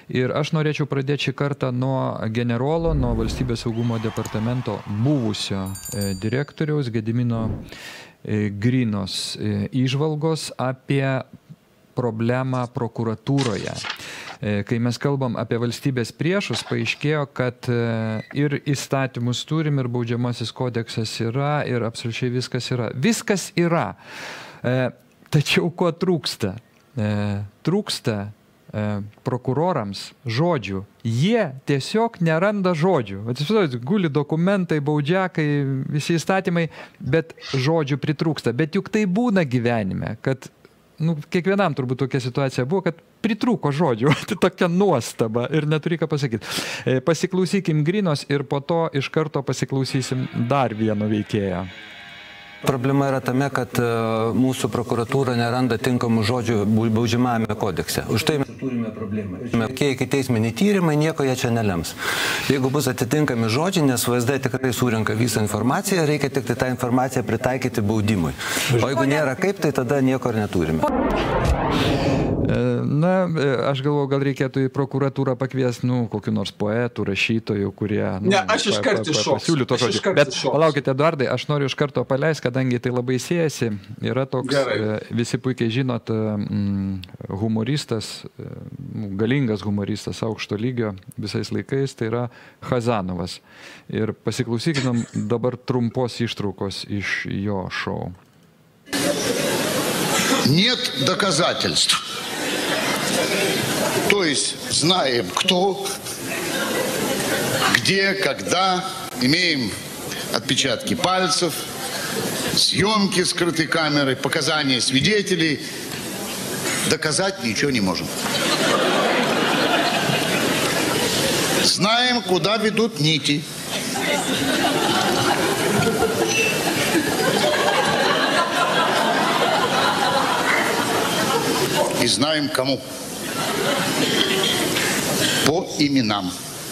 Ir aš norėčiau pradėti šį kartą nuo generolo, nuo Valstybės saugumo departamento buvusio direktoriaus Gedimino Grinos įžvalgos apie problemą prokuratūroje. Kai mes kalbam apie valstybės priešus, paaiškėjo, kad ir įstatymus turim, ir baudžiamasis kodeksas yra, ir absoliučiai viskas yra. Viskas yra. Tačiau ko trūksta? Trūksta prokurorams žodžių. Jie tiesiog neranda žodžių. Atsipasuojate, guli dokumentai, baudžiakai, visi įstatymai, bet žodžių pritrūksta. Bet juk tai būna gyvenime, kad kiekvienam turbūt tokia situacija buvo, kad pritrūko žodžių. Tai tokia nuostaba ir neturi ką pasakyti. Pasiklausykim Grinos ir po to iš karto pasiklausysim dar vieno veikėjo. Problema yra tame, kad mūsų prokuratūra neranda tinkamų žodžių baudžiamajame kodekse. Už tai mes turime problemą. Ikiteisminiai tyrimai nieko jie čia nelems. Jeigu bus atitinkami žodžiai, nes VSD tikrai surenka visą informaciją, reikia tik tą informaciją pritaikyti baudimui. O jeigu nėra kaip, tai tada nieko ir neturime. Na, aš galvoju, gal reikėtų į prokuratūrą pakviesti, kokių nors poetų, rašytojų, kurie... Ne, aš iškart iššoksiu. Bet palaukite, Eduardai, aš noriu iš karto paleisti, kadangi tai labai siejasi. Yra toks, visi puikiai žinot, humoristas, galingas humoristas aukšto lygio visais laikais, tai yra Chazanovas. Ir pasiklausykim dabar trumpos ištraukos iš jo šou. Нет доказательств. То есть знаем, кто, где, когда, имеем отпечатки пальцев, съемки скрытой камеры, показания свидетелей. Доказать ничего не можем. Знаем, куда ведут нити. И знаем, кому. По именам.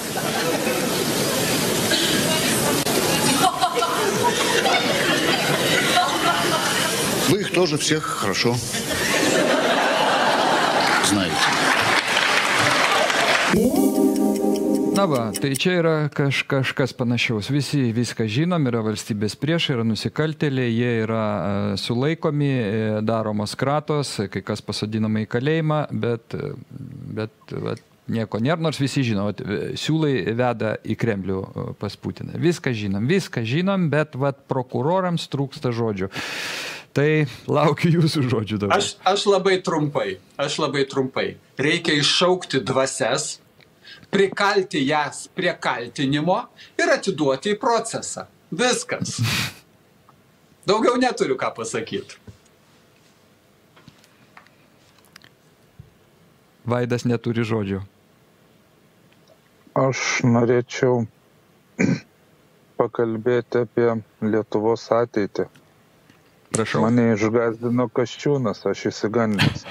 Вы их тоже всех хорошо знаете. Na va, tai čia yra kažkas panašiaus. Visi viską žinom, yra valstybės priešai, yra nusikaltėliai, jie yra sulaikomi, daromos kratos, kai kas pasodinama į kalėjimą, bet nieko nėra, nors visi žino, siūlai veda į Kremlių pas Putiną. Viską žinom, bet prokurorams trūksta žodžių. Tai laukiu jūsų žodžių dabar. Aš labai trumpai. Reikia iššaukti dvasias, prikalti jas prie kaltinimo ir atiduoti į procesą. Viskas. Daugiau neturiu ką pasakyti. Vaidas neturi žodžių. Aš norėčiau pakalbėti apie Lietuvos ateitį. Prašau. Mane išgąsdino Kasčiūnas, aš įsigandęs.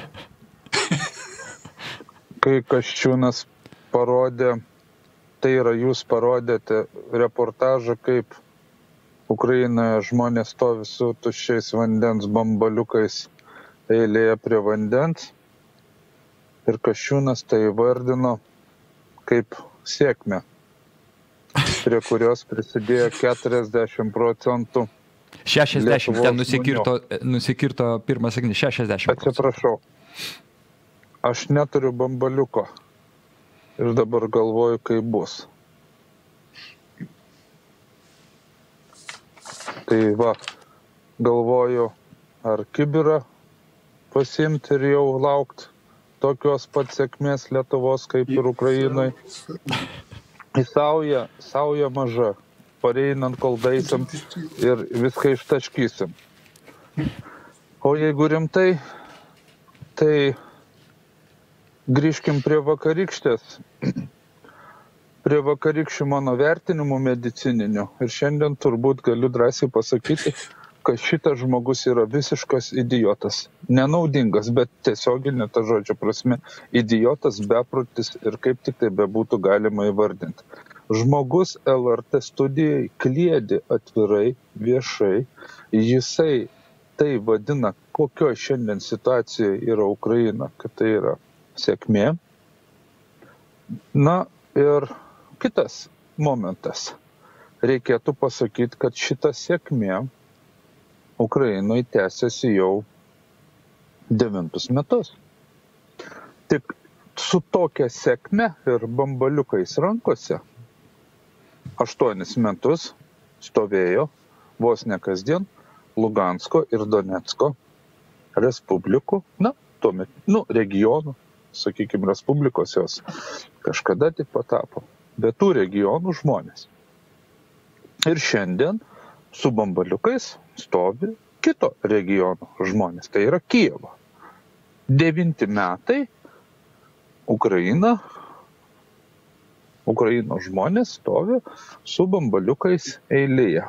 Kai Kasčiūnas parodė, tai yra jūs parodėte reportažą, kaip Ukrainoje žmonės stovi su tuščiais vandens bambaliukais eilėje prie vandens. Ir Kasčiūnas tai įvardino kaip sėkmę, prie kurios prisidėjo 40% 60, ten nusikirto pirmas sakinys, 60%. Atsiprašau, aš neturiu bambaliuko. Ir dabar galvoju, kaip bus. Tai galvoju, ar kibirą pasimti ir jau laukt tokios pat sėkmės Lietuvos kaip ir Ukrainai. Į saują maža, pareinant kol daisim ir viską ištaškysim. O jeigu rimtai, tai grįžkim prie vakarykštės, prie vakarykščių mano vertinimų medicininių. Ir šiandien turbūt galiu drąsiai pasakyti, kad šitas žmogus yra visiškas idiotas. Nenaudingas, bet tiesioginė ta žodžio prasme idiotas, beprotis ir kaip tik tai bebūtų galima įvardinti. Žmogus LRT studijai kliedi atvirai, viešai, jisai tai vadina, kokio šiandien situacijoje yra Ukraina, kad tai yra sėkmė. Na ir kitas momentas. Reikėtų pasakyti, kad šita sėkmė Ukrainoje tęsiasi jau 9 metus. Tik su tokia sėkme ir bambaliukais rankose 8 metus stovėjo vos ne kasdien Lugansko ir Donecko respublikų, tuomet, regionų, sakykime, respublikos jos kažkada tik patapo, bet tų regionų žmonės. Ir šiandien su bambaliukais stovi kito regiono žmonės, tai yra Kijevo. 9 metai Ukrainos žmonės stovi su bambaliukais eilėje.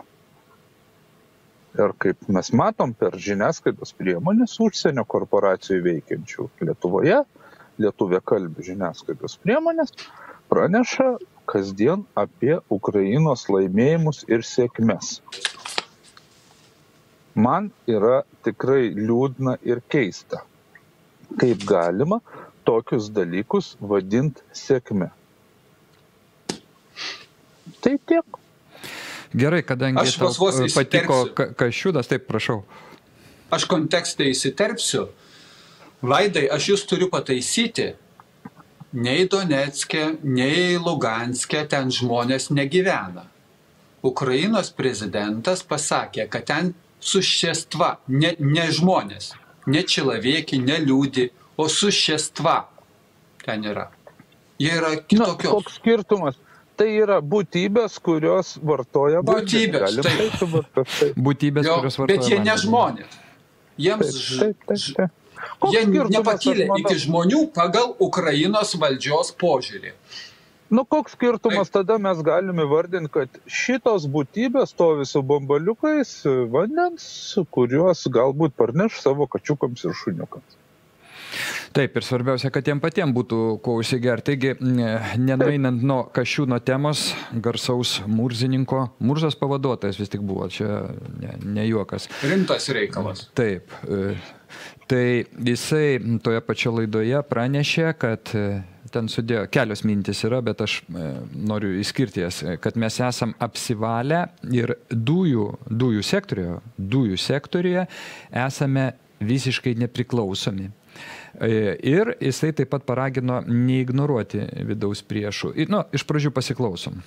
Ir kaip mes matom per žiniasklaidos priemonės užsienio korporacijų veikiančių Lietuvoje, lietuviakalbių žiniasklaidos priemonės praneša kasdien apie Ukrainos laimėjimus ir sėkmes. Man yra tikrai liūdna ir keista, kaip galima tokius dalykus vadinti sėkme. Tai tiek. Gerai, kadangi tau patiko Kasčiūnas, taip, prašau. Aš kontekste įsiterpsiu. Vaidai, aš jūs turiu pataisyti. Nei Donecke, nei Luganske ten žmonės negyvena. Ukrainos prezidentas pasakė, kad ten существа, не žmonės, ne человеки, ne liūdi, o существа ten yra. Jie yra kitokios. Koks skirtumas? Tai yra būtybės, kurios vartoja vandenį. Būtybės, kurios vartoja vandenį. Bet jie ne žmonės. Jie nepakilė iki žmonių pagal Ukrainos valdžios požiūrį. Koks skirtumas tada mes galime vardinti, kad šitos būtybės stovi su bambaliukais vandens, kuriuos galbūt parneš savo kačiukams ir šuniukams. Taip, ir svarbiausia, kad jiem patiem būtų kuo užsigerti. Taigi, nenueinant nuo Kasčiūno temos, garsaus murzininko, Murzos pavaduotojas vis tik buvo, čia ne juokas. Rimtas reikalas. Taip. Tai jisai toje pačioje laidoje pranešė, kad ten sudėjo, kelios mintis yra, bet aš noriu išskirti jas, kad mes esam apsivalę ir dujų sektoriuje esame visiškai nepriklausomi. Ir jisai taip pat paragino neignoruoti vidaus priešų. Iš pradžių pasiklausom.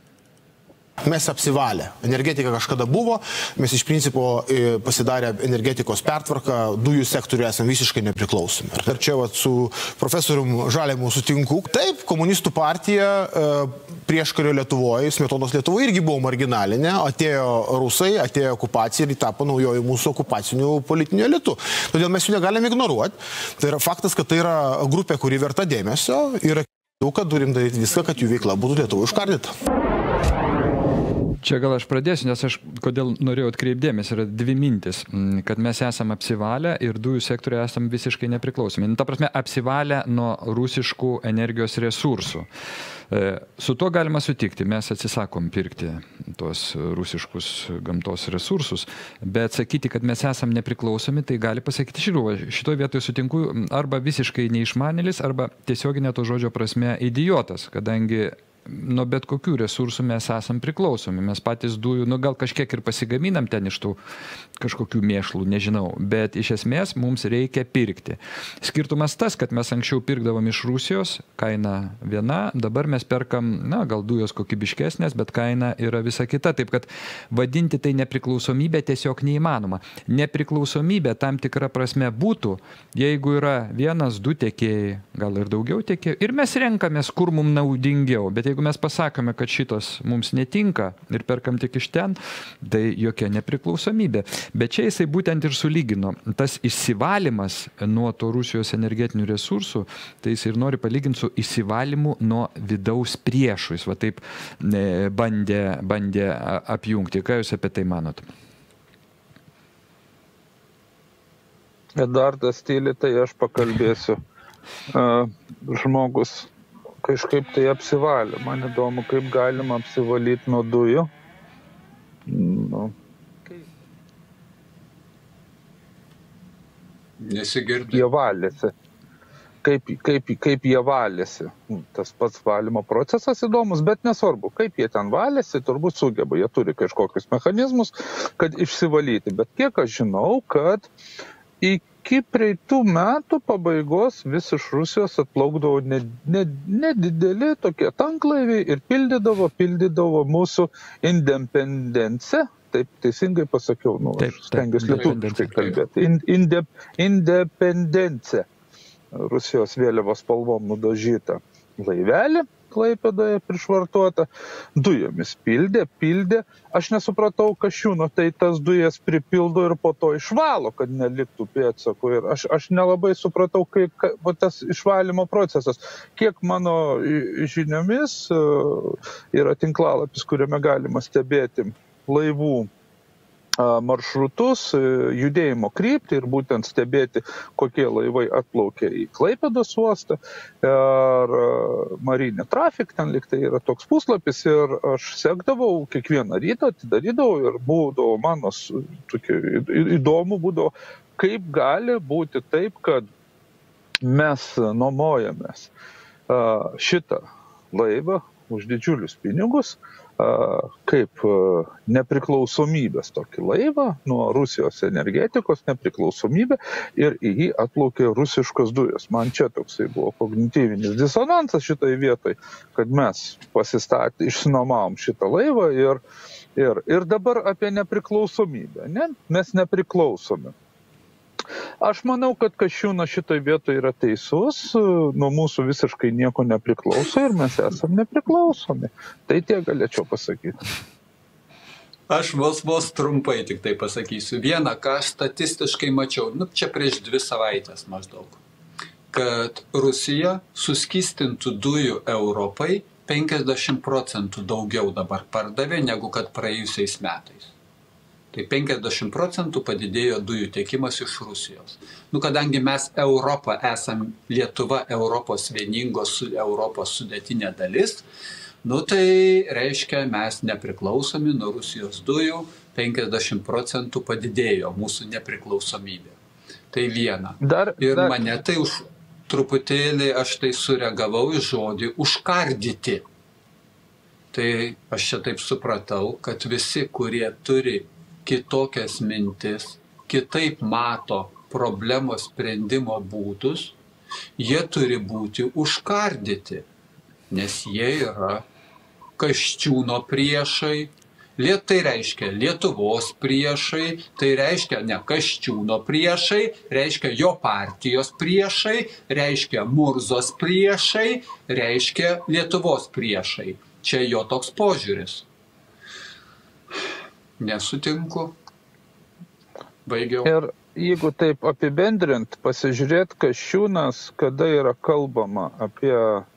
Mes apsivalę. Energetika kažkada buvo, mes iš principo pasidarė energetikos pertvarką, dujų sektoriuje esame visiškai nepriklausomi. Ir čia su profesorium Žalimu sutinku. Taip, komunistų partija prieškario Lietuvoje, Smetonos Lietuvoje irgi buvo marginalinė, atėjo rusai, atėjo okupacija ir tapo naujoji mūsų okupacinių politinių elitų. Todėl mes jų negalime ignoruoti. Tai yra faktas, kad tai yra grupė, kuri verta dėmesio ir kad turim daryti viską, kad jų veikla būtų Lietuvoje užkardyta. Čia gal aš pradėsiu, nes aš kodėl norėjau atkreipdėmės, yra 2 mintis, kad mes esame apsivalę ir dujų sektoriuje esame visiškai nepriklausomi. Ta prasme, apsivalę nuo rusiškų energijos resursų. Su tuo galima sutikti, mes atsisakom pirkti tuos rusiškus gamtos resursus, bet sakyti, kad mes esame nepriklausomi, tai gali pasakyti šitoje vietoje sutinku arba visiškai neišmanėlis, arba tiesioginė to žodžio prasme idiotas, kadangi nuo bet kokių resursų mes esam priklausomi. Mes patys dujų, gal kažkiek ir pasigaminam ten iš tų kažkokių mėšlų, nežinau, bet iš esmės mums reikia pirkti. Skirtumas tas, kad mes anksčiau pirkdavom iš Rusijos, kaina viena, dabar mes perkam, gal dujos kokybiškesnės, bet kaina yra visa kita. Taip, kad vadinti tai nepriklausomybė tiesiog neįmanoma. Nepriklausomybė tam tikra prasme būtų, jeigu yra 1-2 tiekėjai, gal ir daugiau tiekėjų, ir mes renkamės, kur mums naudingiau, bet jeigu mes pasakome, kad šitos mums netinka ir perkam tik iš ten, tai jokia nepriklausomybė. Bet čia jisai būtent ir sulygino. Tas išsivalymas nuo to Rusijos energetinių resursų, tai jis ir nori palyginti su išsivalymu nuo vidaus priešų. Jis va taip bandė apjungti. Ką jūs apie tai manot? Eduardas tyli, tai aš pakalbėsiu. Žmogus kažkaip tai apsivalė. Man įdomu, kaip galima apsivalyti nuo dujų. Nesigirdi. Jie valėsi. kaip jie valėsi. Tas pats valymo procesas įdomus, bet nesvarbu, kaip jie ten valėsi, turbūt sugeba, jie turi kažkokius mechanizmus, kad išsivalyti. Bet kiek aš žinau, kad iki praeitų metų pabaigos vis iš Rusijos atplaukdavo nedideli tokie tanklaiviai ir pildydavo mūsų Independence. Taip teisingai pasakiau, aš stengiuosi lietuviškai kalbėti. Independence. Rusijos vėliavos spalvom nudažyta laivelį Klaipėdoje prišvartuota, dujomis pildė. Aš nesupratau, Kasčiūno tai tas dujas pripildo ir po to išvalo, kad neliktų pėdsakų. Ir aš nelabai supratau, kaip tas išvalymo procesas. Kiek mano žiniomis yra tinklalapis, kuriame galima stebėti laivų maršrutus, judėjimo kryptį ir būtent stebėti, kokie laivai atplaukia į Klaipėdos uostą. Ir Marine Traffic, ten lyg tai yra toks puslapis ir aš sekdavau kiekvieną rytą, atidarydavau ir būdavo mano įdomu būdavo, kaip gali būti taip, kad mes nuomojamės šitą laivą už didžiulius pinigus, kaip nepriklausomybės tokį laivą nuo Rusijos energetikos nepriklausomybę ir į jį atplaukė rusiškos dujos. Man čia toksai buvo kognityvinis disonansas šitoj vietoj, kad mes išsinuomavom šitą laivą ir dabar apie nepriklausomybę. Ne? Mes nepriklausomi. Aš manau, kad Kasčiūnas šitoj vietoj yra teisus, nuo mūsų visiškai nieko nepriklauso ir mes esam nepriklausomi. Tai tiek galėčiau pasakyti. Aš vos trumpai tik tai pasakysiu. Vieną, ką aš statistiškai mačiau, čia prieš 2 savaitės maždaug, kad Rusija suskystintų dujų Europai 50% daugiau dabar pardavė, negu kad praėjusiais metais. Tai 50% padidėjo dujų tiekimas iš Rusijos. Kadangi mes Europą esam Lietuva Europos vieningos Europos sudėtinė dalis, tai reiškia mes nepriklausomi nuo Rusijos dujų, 50% padidėjo mūsų nepriklausomybė. Tai viena. Mane tai truputėlį aš tai sureagavau į žodį užkardyti. Tai aš čia taip supratau, kad visi, kurie turi kitokias mintis, kitaip mato problemos sprendimo būdus, jie turi būti užkardyti, nes jie yra Kasčiūno priešai, tai reiškia Lietuvos priešai, tai reiškia ne Kasčiūno priešai, reiškia jo partijos priešai, reiškia Murzos priešai, reiškia Lietuvos priešai. Čia jo toks požiūris. Nesutinku. Baigiau. Ir jeigu taip apibendrint, pasižiūrėt, Kasčiūnas, kada yra kalbama apie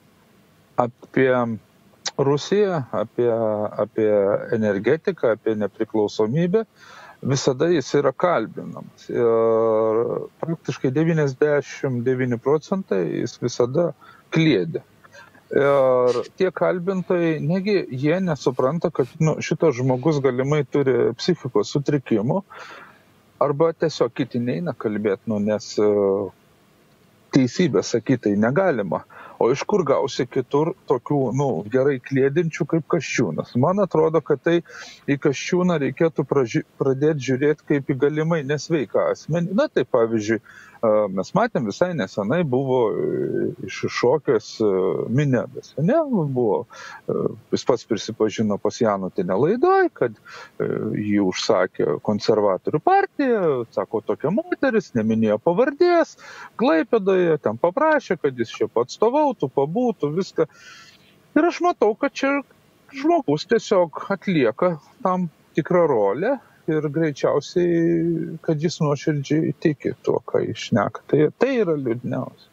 Rusiją, apie energetiką, apie nepriklausomybę, visada jis yra kalbinamas. Ir praktiškai 99% jis visada kliedė. Ir tie kalbintojai, negi jie nesupranta, kad šitas žmogus galimai turi psichikos sutrikimų, arba tiesiog kiti neina kalbėti, nes teisybę sakytai negalima. O iš kur gausi kitur tokių, gerai kliedinčių kaip Kasčiūnas? Man atrodo, kad tai į Kasčiūną reikėtų pradėti žiūrėti kaip į galimai nesveiką asmenį. Tai pavyzdžiui, mes matėm visai nesenai buvo iššokęs Minedas. Jis pats prisipažino pas Janutinę laidoj, kad jį užsakė konservatorių partija, sako, tokia moteris, neminėjo pavardės, Klaipėdoje, ten paprašė, kad jis čia atstovautų, pabūtų, viską. Ir aš matau, kad čia žmogus tiesiog atlieka tam tikrą rolę ir greičiausiai, kad jis nuoširdžiai tiki tuo, ką jis šneka. Tai yra liūdniausia.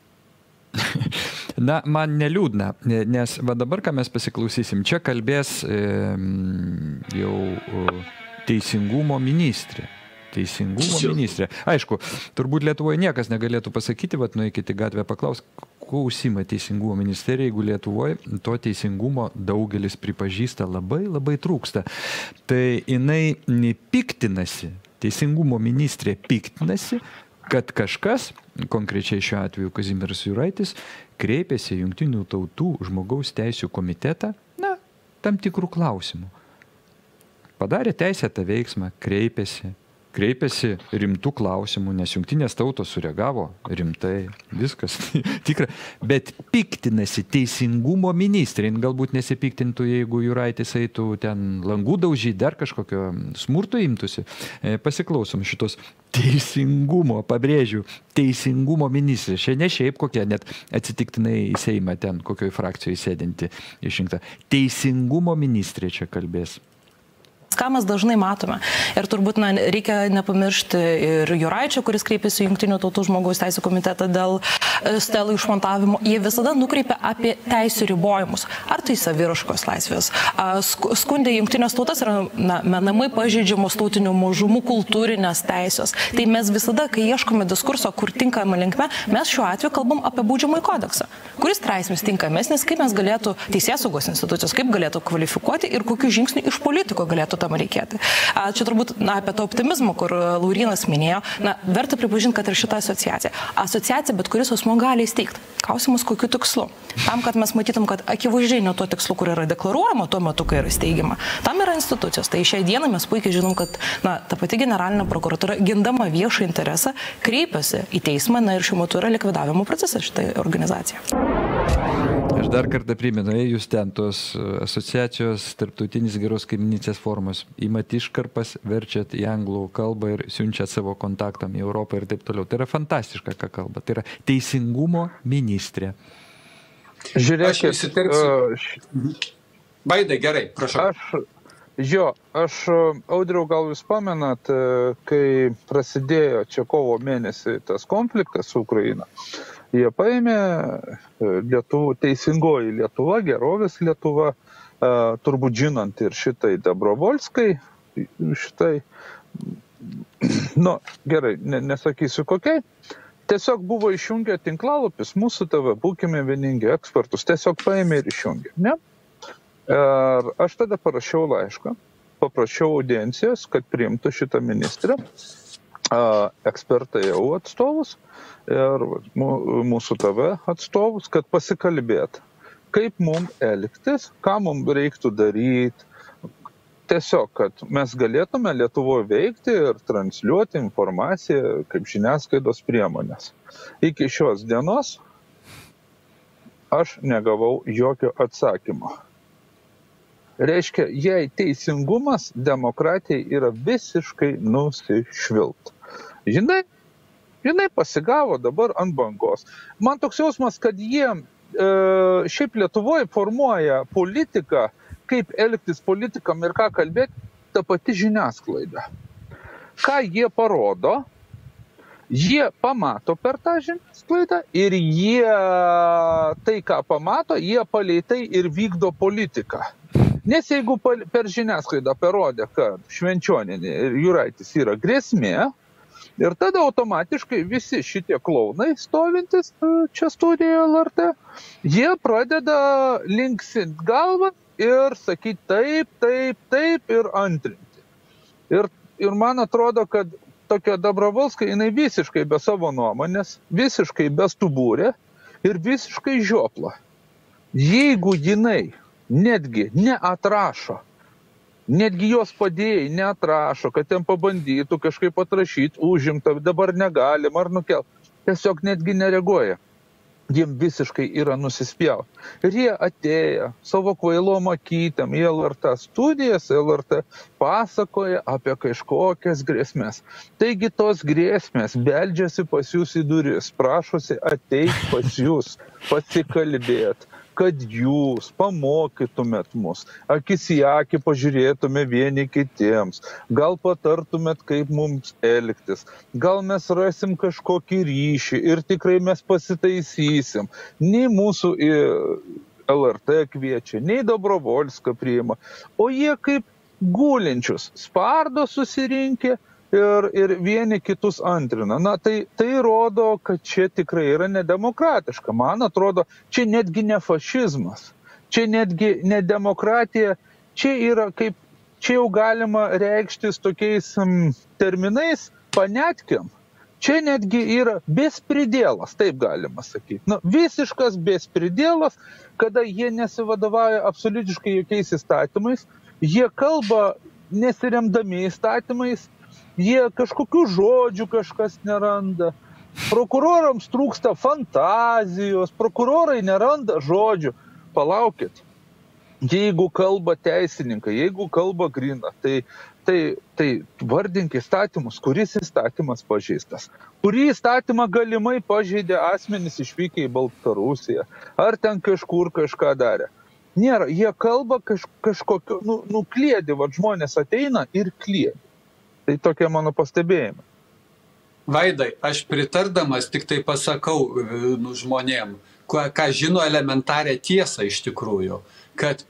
Man neliūdna, nes dabar, ką mes pasiklausysim, čia kalbės jau teisingumo ministrė. Aišku, turbūt Lietuvoje niekas negalėtų pasakyti, nueikite į gatvę paklaus, kuo užsima teisingumo ministerija, jeigu Lietuvoje to teisingumo daugelis pripažįsta labai trūksta. Tai jinai piktinasi, teisingumo ministrė piktinasi, kad kažkas, konkrečiai šiuo atveju Kazimieras Juraitis, kreipėsi į Jungtinių tautų žmogaus teisių komitetą, tam tikrų klausimų. Padarė teisėtą veiksmą, kreipėsi rimtų klausimų, nes Jungtinės tautos sureagavo rimtai, viskas tikra, bet piktinasi teisingumo ministrė, galbūt nesipiktintų, jeigu Juraitis eitų ten langų daužyti, dar kažkokio smurto imtųsi. Pasiklausom šitos teisingumo, pabrėžiu, teisingumo ministrė, šiandien ne šiaip kokia, net atsitiktinai į Seimą ten, kokioje frakcijoje sėdinti išrinkta. Teisingumo ministrė čia kalbės. Ką mes dažnai matome. Ir turbūt reikia nepamiršti ir Juraičio, kuris kreipėsi į Jungtinių tautų žmogaus teisių komitetą dėl stelų išmontavimo. Jie visada nukreipia apie teisių ribojimus. Ar tai saviraiškos laisvės. Skundė Jungtinės tautas yra menamai pažeidžiamos tautinių mažumų kultūrinės teisės. Tai mes visada, kai ieškome diskurso, kur tinkama linkme, mes šiuo atveju kalbam apie baudžiamąjį kodeksą. Kuris straipsnis tinkamesnis, kaip mes galėtų teisėsaugos institucijos, kaip galėtų kvalifikuoti ir kokių žingsnių iš politiko galėtų tam reikėti. Čia turbūt apie tą optimizmą, kur Laurynas minėjo, verta pripažinti, kad ir šita asociacija, bet kuris asmuo gali įsteigti. Klausimas, kokiu tikslu. Tam, kad mes matytum, kad akivaizdžiai ne tuo tikslu, kur yra deklaruojama tuo metu, kai yra steigiama. Tam yra institucijos. Tai šiai dienai mes puikiai žinom, kad ta pati generalinė prokuratūra, gindama viešą interesą, kreipiasi į teismą, ir šiuo metu yra likvidavimo procesas šitai organizacija. Aš dar kartą primenu, jūs ten tos asociacijos tarptautinis geros kaimynystės formos, imat iškarpas, verčiat į anglų kalbą ir siunčiat savo kontaktam į Europą ir taip toliau. Tai yra fantastiška, ką kalba. Tai yra teisingumo ministrė. Žiūrėkit. Vaidai, gerai, prašau. Aš, Audriau, gal jūs pamenat, kai prasidėjo čia kovo mėnesį tas konfliktas su Ukraina, jie paėmė teisingoji Lietuva, gerovės Lietuva, turbūt žinant ir šitai Dobrovolskai, gerai, nesakysiu kokiai, tiesiog buvo išjungę tinklalapis, mūsų TV, būkime vieningi ekspertus, tiesiog paėmė ir išjungė, ne? Ir aš tada parašiau laišką, paprašiau audiencijos, kad priimtų šitą ministrę, ekspertai jau atstovus ir mūsų TV atstovus, kad pasikalbėt, kaip mums elgtis, ką mums reiktų daryti. Tiesiog, kad mes galėtume Lietuvoje veikti ir transliuoti informaciją kaip žiniasklaidos priemonės. Iki šios dienos aš negavau jokio atsakymo. Reiškia, jei teisingumas demokratijai yra visiškai nusišvilt. Jinai pasigavo dabar ant bangos. Man toks jausmas, kad jie šiaip Lietuvoje formuoja politiką, kaip elgtis politikam ir ką kalbėti, ta pati žiniasklaida. Ką jie parodo, jie pamato per tą žiniasklaidą ir jie tai, ką pamato, jie palei tai ir vykdo politiką. Nes jeigu per žiniasklaidą parodė, kad Švenčionienė ir Juraitis yra grėsmė, ir tada automatiškai visi šitie klaunai stovintis čia studijoje LRT, jie pradeda linksint galvą ir sakyti taip ir antrinti. Ir man atrodo, kad tokia Dobrovolska, jinai visiškai be savo nuomonės, visiškai be stuburė ir visiškai žiopla. Jeigu jinai netgi neatrašo, netgi jos padėjai neatrašo, kad ten pabandytų kažkaip atrašyti, užimta, dabar negalim ar nukelt, tiesiog netgi nereaguoja. Jiem visiškai yra nusispjaut. Ir jie atėję savo kvailom akytėm į LRT studijas, LRT pasakoja apie kažkokias grėsmės. Taigi tos grėsmės beldžiasi pas jūs į duris, prašosi ateit pas jūs, pasikalbėt, kad jūs pamokytumėt mus, akis į akį pažiūrėtume vieni kitiems, gal patartumėt, kaip mums elgtis, gal mes rasim kažkokį ryšį ir tikrai mes pasitaisysim. Nei mūsų LRT kviečia, nei Dobrovolską priima, o jie kaip gulinčius spardo susirinkę ir vieni kitus antrina. Tai rodo, kad čia tikrai yra nedemokratiška. Man atrodo, čia netgi ne fašizmas, čia netgi ne demokratija, čia yra kaip, čia jau galima reikštis tokiais terminais, panetkiam. Čia netgi yra bespridėlas, taip galima sakyti. Nu, visiškas bespridėlas, kada jie nesivadovauja absoliutiškai jokiais įstatymais, jie kalba nesiremdami įstatymais, jie kažkokių žodžių kažkas neranda. Prokurorams trūksta fantazijos, prokurorai neranda žodžių. Palaukit, jeigu kalba teisininkai, jeigu kalba gryna, tai vardink įstatymus, kuris įstatymas pažeistas. Kurį įstatymą galimai pažeidė asmenys išvykę į Baltarusiją, ar ten kažkur kažką darė. Nėra, jie kalba kažkokio, kliedi, žmonės ateina ir kliedi. Tai tokie mano pastebėjimai. Vaidai, aš pritardamas tik tai pasakau žmonėm, ką žino elementarę tiesą iš tikrųjų, kad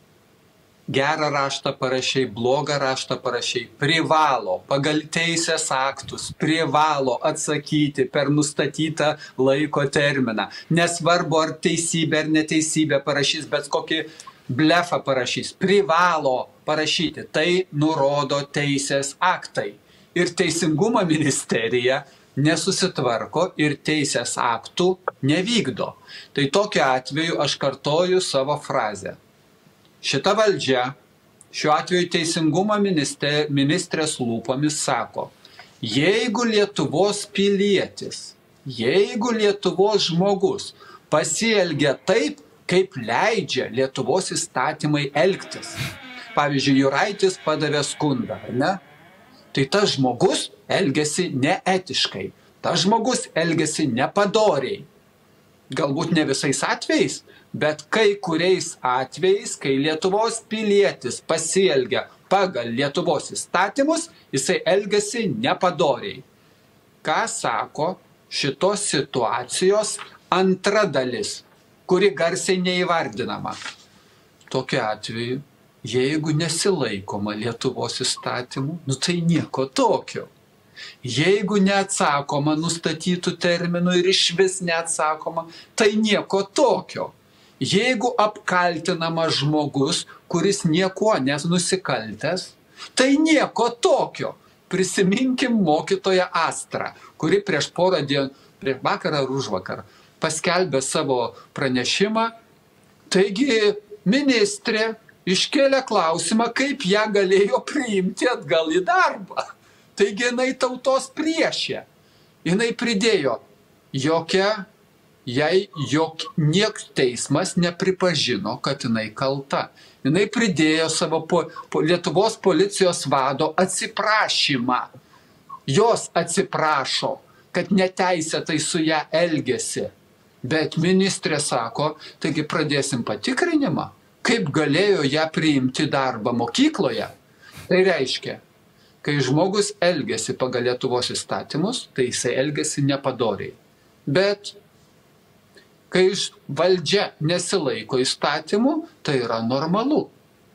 gerą raštą parašiai, blogą raštą parašiai, privalo pagal teisės aktus, privalo atsakyti per nustatytą laiko terminą. Nesvarbu, ar teisybė ar neteisybė parašys, bet kokį blefą parašys, privalo parašyti. Tai nurodo teisės aktai. Ir Teisingumo ministerija nesusitvarko ir teisės aktų nevykdo. Tai tokiu atveju aš kartoju savo frazę. Šita valdžia, šiuo atveju Teisingumo ministrės lūpomis sako, jeigu Lietuvos pilietis, jeigu Lietuvos žmogus pasielgia taip, kaip leidžia Lietuvos įstatymai elgtis. Pavyzdžiui, Juraitis padavė skundą, ne? Tai tas žmogus elgiasi neetiškai, tas žmogus elgiasi nepadoriai. Galbūt ne visais atvejais, bet kai kuriais atvejais, kai Lietuvos pilietis pasielgia pagal Lietuvos įstatymus, jisai elgiasi nepadoriai. Ką sako šitos situacijos antra dalis, kuri garsiai neįvardinama? Tokiu atveju, jeigu nesilaikoma Lietuvos įstatymų, tai nieko tokio. Jeigu neatsakoma nustatytų terminų ir išvis neatsakoma, tai nieko tokio. Jeigu apkaltinama žmogus, kuris nieko nenusikaltęs, tai nieko tokio. Prisiminkim mokytoją Astrą, kuri prieš porą dienų, prieš vakarą ar užvakar, paskelbė savo pranešimą. Taigi ministrė iškėlė klausimą, kaip ją galėjo priimti atgal į darbą. Taigi jinai tautos priešė. Jinai pridėjo, nieks teismas nepripažino, kad jinai kalta. Jinai pridėjo savo Lietuvos policijos vado atsiprašymą. Jos atsiprašo, kad neteisėtai su ją elgėsi. Bet ministrė sako, taigi pradėsim patikrinimą, kaip galėjo ją priimti darbą mokykloje. Tai reiškia, kai žmogus elgiasi pagal Lietuvos įstatymus, tai jisai elgiasi nepadoriai. Bet kai valdžia nesilaiko įstatymų, tai yra normalu.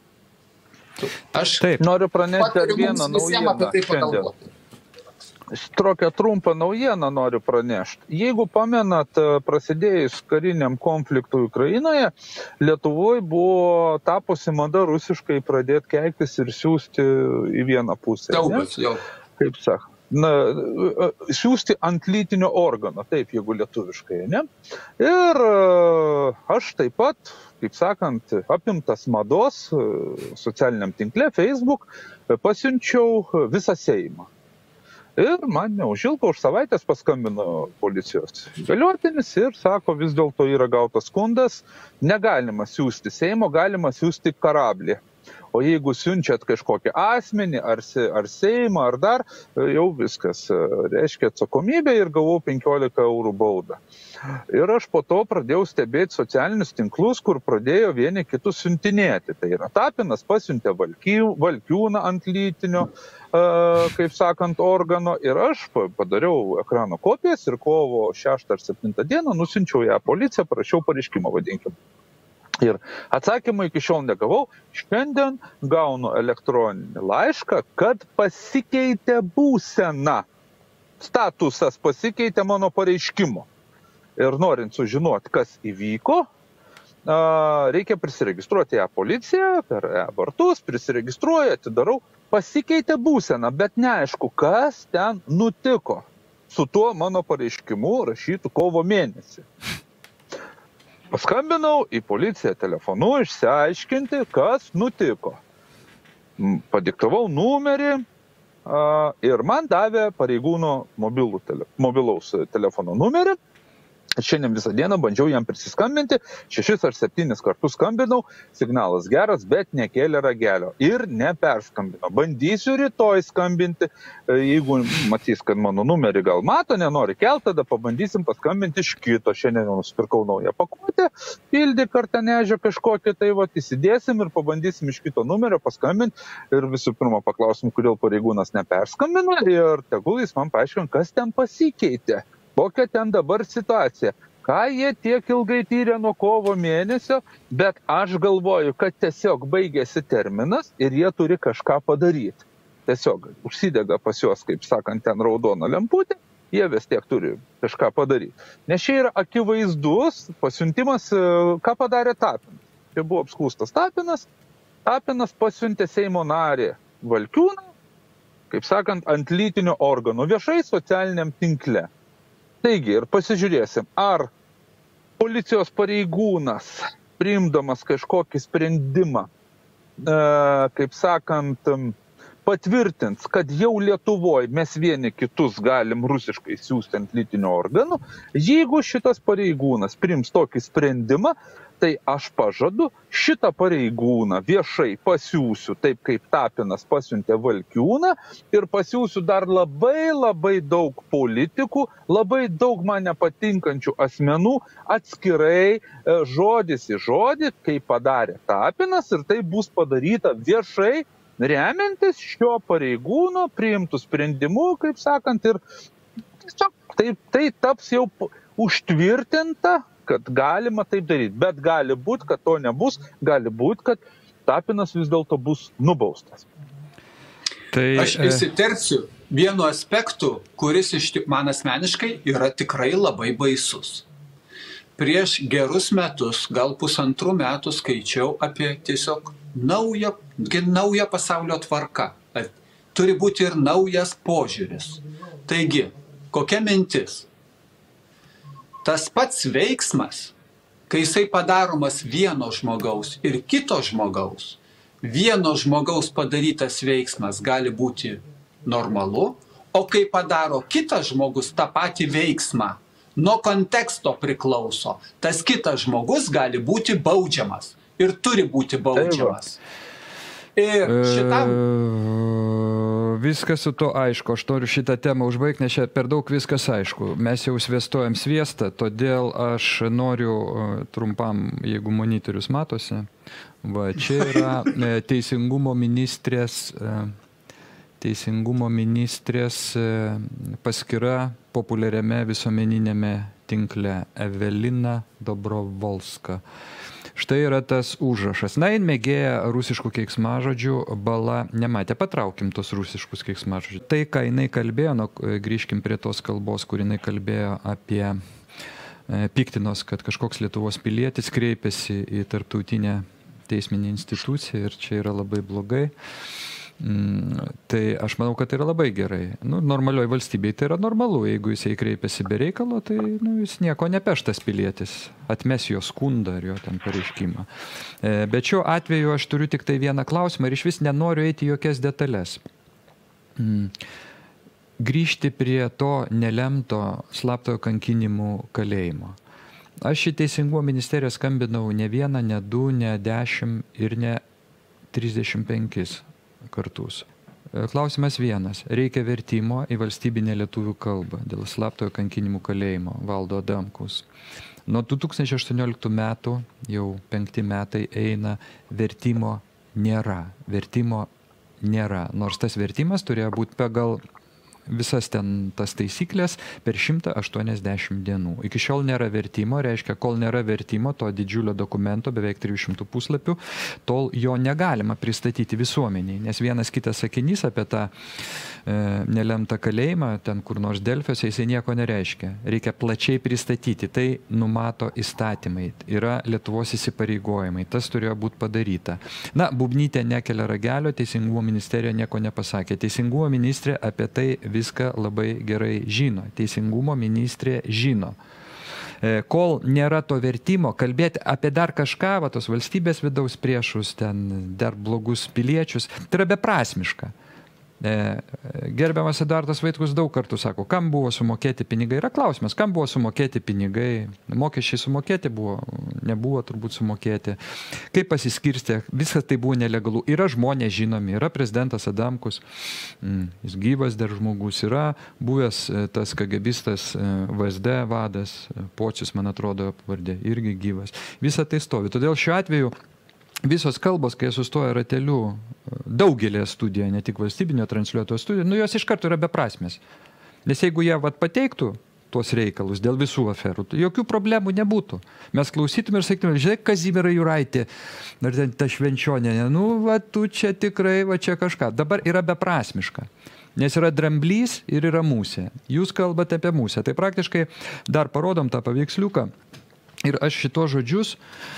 Aš noriu pranešti dar vieną naujieną šiandien. Tokią trumpą naujieną noriu pranešti. Jeigu pamenat, prasidėjus kariniam konfliktui Ukrainoje, Lietuvoje buvo tapusi mada rusiškai pradėti keiktis ir siūsti į vieną pusę. Kaip sako, siūsti ant lytinio organo, taip, jeigu lietuviškai, ne? Ir aš taip pat, kaip sakant, apimtas mados socialiniam tinkle Facebook, pasiunčiau visą Seimą. Ir man neužilgo už savaitės paskambino policijos įgaliotinis ir sako, vis dėlto yra gautas skundas, negalima siųsti Seimo, galima siųsti karablį. O jeigu siunčiat kažkokį asmenį, ar Seimą, ar dar, jau viskas reiškia atsakomybę ir gavau 15 eurų baudą. Ir aš po to pradėjau stebėti socialinius tinklus, kur pradėjo vieni kitus siuntinėti. Tai yra Tapinas pasiuntė Valkiūną ant lytinio, kaip sakant, organo. Ir aš padariau ekrano kopijas ir kovo 6 ar 7 dieną nusiunčiau ją policiją, parašiau pareiškimą, vadinkim. Ir atsakymą iki šiol negavau. Šiandien gaunu elektroninį laišką, kad pasikeitė būsena. Statusas pasikeitė mano pareiškimo. Ir norint sužinoti, kas įvyko, reikia prisiregistruoti ją policiją, per e-vartus, prisiregistruoju, atidarau, pasikeitė būsena, bet neaišku, kas ten nutiko. su tuo mano pareiškimu rašytų kovo mėnesį. Paskambinau į policiją telefonu išsiaiškinti, kas nutiko. Padiktavau numerį ir man davė pareigūno mobilaus telefono numerį. Šiandien visą dieną bandžiau jam prisiskambinti, 6 ar 7 kartus skambinau, signalas geras, bet nekėlė ragelio ir neperskambino. Bandysiu rytoj skambinti, jeigu matys, kad mano numerį gal mato, nenori kelt, tada pabandysim paskambinti iš kito. Šiandien nusipirkau naują pakuotę, pildį kartanežę kažkokį, tai va, įsidėsim ir pabandysim iš kito numerio paskambinti ir visų pirma paklausim, kodėl pareigūnas neperskambino ir tegul jis man paaiškina, kas ten pasikeitė. Kokia ten dabar situacija, ką jie tiek ilgai tyrė nuo kovo mėnesio, bet aš galvoju, kad tiesiog baigėsi terminas ir jie turi kažką padaryti. Tiesiog užsidega pas juos, kaip sakant, ten raudona lemputė, jie vis tiek turi kažką padaryti. Nes čia yra akivaizdus pasiuntimas, ką padarė Tapinas. Čia buvo apskūstas Tapinas, Tapinas pasiuntė Seimo narį Valkiūną, kaip sakant, ant lytinio organų viešai socialiniam tinkle. Taigi ir pasižiūrėsim, ar policijos pareigūnas, priimdamas kažkokį sprendimą, kaip sakant, patvirtins, kad jau Lietuvoje mes vieni kitus galim rusiškai siųsti ant lytinio organų. Jeigu šitas pareigūnas priims tokį sprendimą, tai aš pažadu šitą pareigūną viešai pasiūsiu, taip kaip Tapinas pasiuntė Valkiūną, ir pasiūsiu dar labai daug politikų, labai daug man nepatinkančių asmenų, atskirai žodis į žodį, kaip padarė Tapinas, ir tai bus padaryta viešai, remiantis šio pareigūno priimtų sprendimų, kaip sakant, ir tai taps jau užtvirtinta, kad galima taip daryti, bet gali būti, kad to nebus, gali būti, kad Tapinas vis dėlto bus nubaustas. Aš įsiterpsiu vienu aspektu, kuris man asmeniškai yra tikrai labai baisus. Prieš gerus metus, gal 1,5 metų skaičiau apie tiesiog naują pasaulio tvarką. Turi būti ir naujas požiūris. Taigi, kokia mintis? Tas pats veiksmas, kai jisai padaromas vieno žmogaus ir kito žmogaus, vieno žmogaus padarytas veiksmas gali būti normalu, o kai padaro kitas žmogus tą patį veiksmą, nuo konteksto priklauso, tas kitas žmogus gali būti baudžiamas ir turi būti baudžiamas. Ir šitam... Viskas su to aišku, aš noriu šitą temą užbaigti, nes čia per daug viskas aišku. Mes jau sviestuojam sviestą, todėl aš noriu trumpam, jeigu monitorius matosi, va, čia yra Teisingumo ministrės paskyra populiariame visuomeninėme tinkle Evelina Dobrovolska. Štai yra tas užrašas. Na, jin mėgėja rusiškų keiksmažodžių, bala nematė. Patraukim tos rusiškus keiksmažodžių. Tai, ką jinai kalbėjo, grįžkim prie tos kalbos, kur jinai kalbėjo apie piktinos, kad kažkoks Lietuvos pilietis kreipėsi į tarptautinę teisminę instituciją ir čia yra labai blogai. Tai aš manau, kad tai yra labai gerai. Normalioj valstybėje tai yra normalu. Jeigu jisai kreipiasi be reikalo, tai jis nieko nepeštas pilietis. Atmes jo skundą ar jo ten pareiškimą. Bet šiuo atveju aš turiu tik tai vieną klausimą ir iš vis nenoriu eiti jokias detalės. Grįžti prie to nelemto slaptojo kankinimų kalėjimo. Aš į Teisingumo ministeriją skambinau ne 1, ne 2, ne 10 ir ne 35 kartus. Klausimas vienas. Reikia vertimo į valstybinę lietuvių kalbą dėl slaptojo kankinimų kalėjimo Valdo Adamkaus. Nuo 2018 metų, jau 5 metai eina, vertimo nėra. Nors tas vertimas turėjo būti pagal visas ten tas taisyklės per 180 dienų. Iki šiol nėra vertimo, reiškia, kol nėra vertimo to didžiulio dokumento, beveik 300 puslapių, tol jo negalima pristatyti visuomeniai, nes vienas kitas sakinys apie tą nelemtą kalėjimą, ten kur nors Delfiuose, jisai nieko nereiškia. Reikia plačiai pristatyti, tai numato įstatymai, yra Lietuvos įsipareigojimai, tas turėjo būti padaryta. Na, Bubnytė nekelia ragelio, Teisingumo ministerija nieko nepasakė. Teisingumo ministrė apie tai viską labai gerai žino. Teisingumo ministrė žino. Kol nėra to vertimo, kalbėti apie dar kažką, va, tos valstybės vidaus priešus, ten dar blogus piliečius, tai yra beprasmiška. Gerbiamas Eduardas Vaitkus daug kartų sako, kam buvo sumokėti pinigai. Yra klausimas, kam buvo sumokėti pinigai. Mokesčiai sumokėti buvo, nebuvo turbūt sumokėti. Kaip pasiskirstė, viskas tai buvo nelegalu. Yra žmonės žinomi, yra prezidentas Adamkus, jis gyvas dar žmogus, yra buvęs tas KGBistas VSD vadas, Pocius, man atrodo, pavardė, irgi gyvas. Visa tai stovi. Todėl šiuo atveju visos kalbos, kai sustoja rateliu daugelė studijoje, ne tik valstybinio transliuotojo studijoje, jos iš karto yra beprasmės. Nes jeigu jie pateiktų tuos reikalus dėl visų aferų, jokių problemų nebūtų. Mes klausytume ir sakytume, žiūrėk, Kazimiera Juraitė, ar ten ta Švenčionė, tu čia tikrai, čia kažką. Dabar yra beprasmiška. Nes yra dramblys ir yra musė. Jūs kalbate apie musę. Tai praktiškai dar parodom tą paveiksliuką. Ir aš šitos žodžius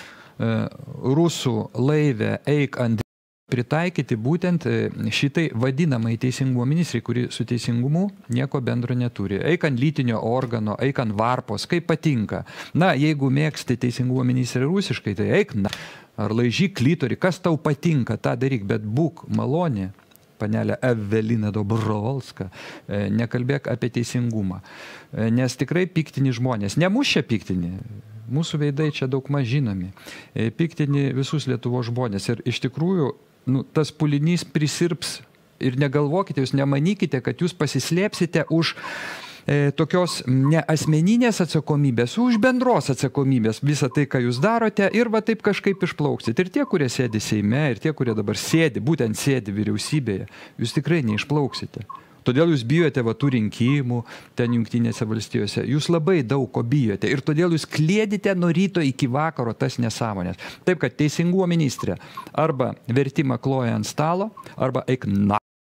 rusų laivę eik ant pritaikyti būtent šitai vadinamai teisingumo ministrai, kuri su teisingumu nieko bendro neturi. Eik ant lytinio organo, eik ant varpos, kaip patinka. Na, jeigu mėgsti teisingumo ministrą rusiškai, tai eik, ar laižyk klitorį, kas tau patinka, tą daryk, bet būk malonė, panelė Evelina Dobrovolska, nekalbėk apie teisingumą. Nes tikrai piktini žmonės. Ne mūsų čia piktini. Mūsų veidai čia daug mažinami. Piktini visus Lietuvos žmonės. Ir iš tikrųjų, tas pulinys prisirps. Ir negalvokite, jūs nemanykite, kad jūs pasislėpsite už tokios ne asmeninės atsakomybės, už bendros atsakomybės visą tai, ką jūs darote, ir va taip kažkaip išplauksit. Ir tie, kurie sėdi Seime, ir tie, kurie dabar sėdi, būtent sėdi vyriausybėje, jūs tikrai neišplauksite. Todėl jūs bijote tų rinkimų ten Jungtinėse valstijose. Jūs labai daug ko bijote. Ir todėl jūs klėdite nuo ryto iki vakaro tas nesąmonės. Taip, kad teisingumo ministrė arba vertimą kloja ant stalo, arba eik na.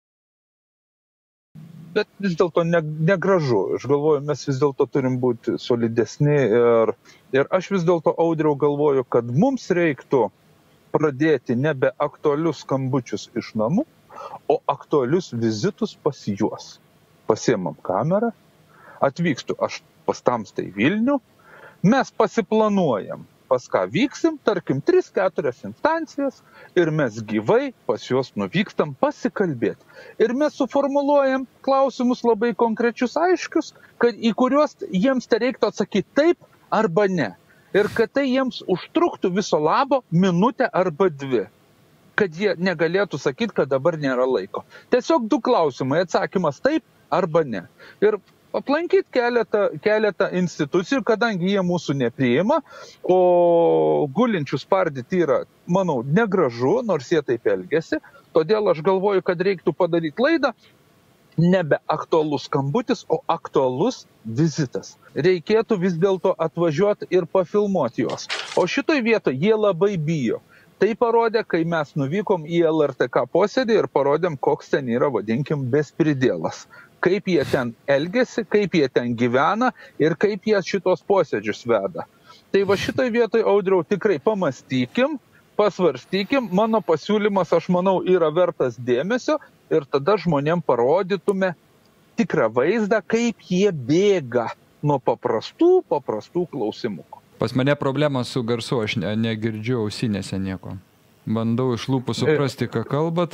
Bet vis dėlto negražu. Aš galvoju, mes vis dėlto turim būti solidesni. Ir aš vis dėlto, Audriau, galvoju, kad mums reiktų pradėti nebe aktualius skambučius iš namų, o aktualius vizitus pas juos. Pasiemam kamerą, atvykstu aš pas Tamstą į Vilnių, mes pasiplanuojam, pas ką vyksim, tarkim 3-4 instancijas, ir mes gyvai pas juos nuvykstam pasikalbėti. Ir mes suformuluojam klausimus labai konkrečius, aiškius, į kuriuos jiems tai reiktų atsakyti taip arba ne. Ir kad tai jiems užtruktų viso labo minutę arba 2. Kad jie negalėtų sakyti, kad dabar nėra laiko. Tiesiog 2 klausimai, atsakymas taip arba ne. Ir aplankyti keletą institucijų, kadangi jie mūsų nepriima, o gulinčių spardyti yra, manau, negražu, nors jie taip elgiasi. Todėl aš galvoju, kad reiktų padaryti laidą nebe aktualus skambutis, o aktualus vizitas. Reikėtų vis dėlto atvažiuoti ir pafilmuoti juos. O šitoj vietoje jie labai bijo. Tai parodė, kai mes nuvykom į LRTK posėdį ir parodėm, koks ten yra, vadinkim, bespridėlas. Kaip jie ten elgiasi, kaip jie ten gyvena ir kaip jie šitos posėdžius veda. Tai va šitoj vietoj, Audriau, tikrai pamastykim, pasvarstykim. Mano pasiūlymas, aš manau, yra vertas dėmesio ir tada žmonėm parodytume tikrą vaizdą, kaip jie bėga nuo paprastų klausimukų. Pas mane problema su garsu, aš negirdžiu ausinėse nieko. Bandau iš lūpų suprasti, ką kalbat.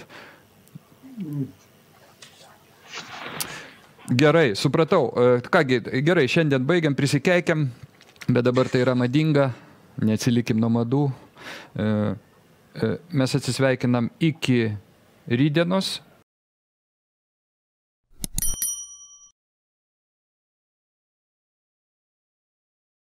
Gerai, supratau. Kągi, gerai, šiandien baigiam, prisikeikiam, bet dabar tai yra madinga, neatsilikim nuo madų. Mes atsisveikinam iki rydienos.